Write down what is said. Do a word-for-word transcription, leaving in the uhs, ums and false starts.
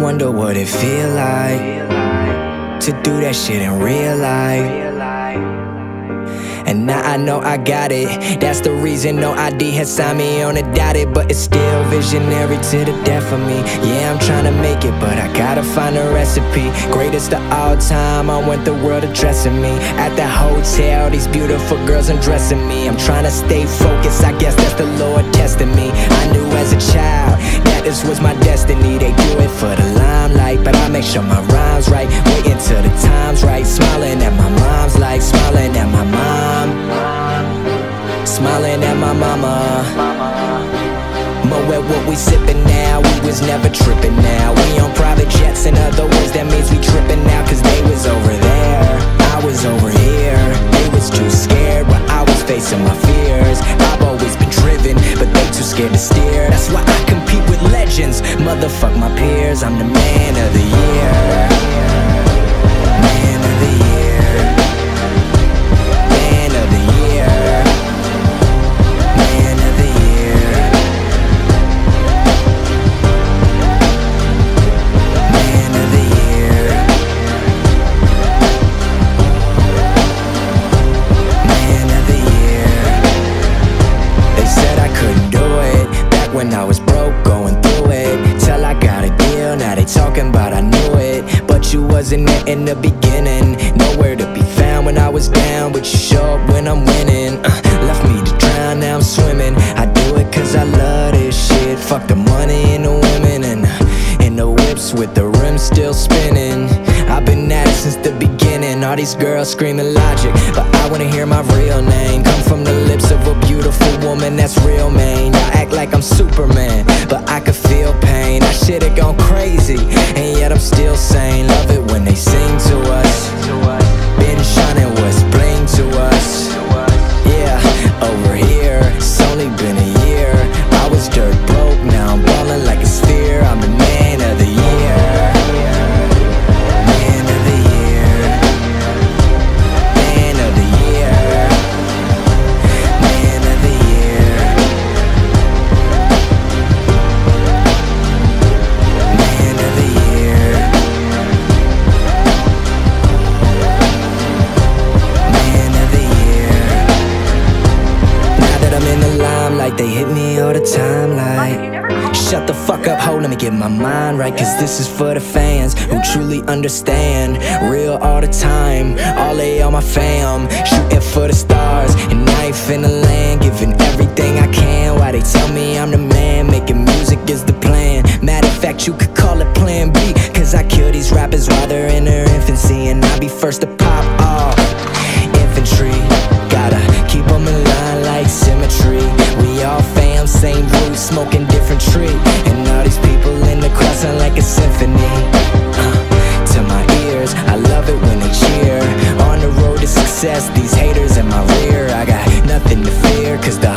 wonder what it feel like to do that shit in real life. And now I know I got it. That's the reason no I D has signed me on a dotted. But it's still visionary to the death of me. Yeah, I'm trying to make it, but I gotta find a recipe. Greatest of all time, I want the world addressing me. At the hotel, these beautiful girls undressing me. I'm trying to stay focused, I guess that's the Lord testing me. I knew as a child that this was my destiny. They do it for the limelight, but I make sure my rhyme's right. Waiting till the time's right. Smiling at my mom's like smiling at my mom. Smiling at my mama. Mo at what we sippin' now, we was never trippin' now. We on private jets, in other words, that means we trippin' now. Cause they was over there, I was over here. They was too scared, but I was facing my fears. I've always been driven, but they too scared to steer. That's why I compete with legends, motherfuck my peers. I'm the man of the year. Man of the year. Man of the year. Man of the year. Man of the year. Man of the year. They said I couldn't do it back when I was broke, going through it. Till I got a deal, now they talking about I knew it. But you wasn't there in the beginning, nowhere to be found when I was down. But you show up when I'm winning. uh, Left me to drown, now I'm swimming. I do it cause I love this shit. Fuck the money and the women, and, and the whips with the rims still spinning. I've been at it since the beginning. All these girls screaming logic, but I wanna hear my real name come from the lips of a beautiful woman that's real, man. I act like I'm Superman, but I could feel pain. I should've gone crazy, and yet I'm still sane. Love it when they sing to us. Been shining what's bling to us. Yeah, over here, it's only been a year. I was dirt broke, now I'm ballin' like a sphere. I'm the man of the year. Man of the year. Man of the year. Man of the year. Man of the year. Man of the year. Now that I'm in the limelight, they hit me all the time like, shut the fuck up, ho, let me get my mind right. Cause this is for the fans who truly understand. Real all the time, all A on my fam. Shooting for the stars, and I ain't finna land. Giving everything I can while they tell me I'm the man. Making music is the plan. Matter of fact, you could call it plan B. Cause I kill these rappers while they're in their infancy, and I be first to pop off. Infantry, gotta keep them in line like symmetry. We all fam, same roots, smoking different tree. And all these people in the crowd sound like a symphony. uh, To my ears, I love it when they cheer. On the road to success, these haters in my rear. I got nothing to fear, cause the